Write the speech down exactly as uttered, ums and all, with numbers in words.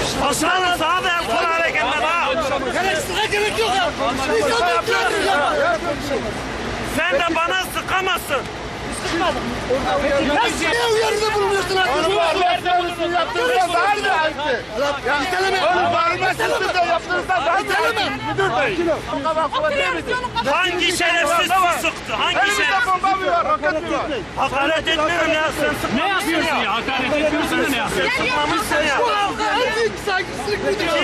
Başkanım sana da el kol hareketine bak. Karıştırma gerek yok ya. İnsan bekliyoruz ya. Sen de bana sıkamazsın. Sıkmadım. Ya siz niye uyarıda bulunuyorsun artık? Onu bağırmazsanız yaptığınızda daha mı ayıptı? Ya iteleme. Onu bağırmazsanız da yaptığınızda daha mı ayıptı? Müdür bey. O kadar kuvvetli midir? Hangi şerefsiz su sıktı? Hangi Elimizde şerefsiz? bomba mı var, roket mi var? Hakaret etmiyorum ya. Sen sıkmamışsın Ne yapıyorsun ya? Hakaret etmiyorsun da ne yapıyorsun? Sıkmamışsın ya. Bu halka en büyük saygısızlık budur.